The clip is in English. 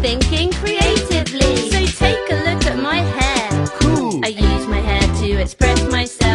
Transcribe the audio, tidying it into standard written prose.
thinking creatively. So take a look at my hair. Cool. I use my hair to express myself.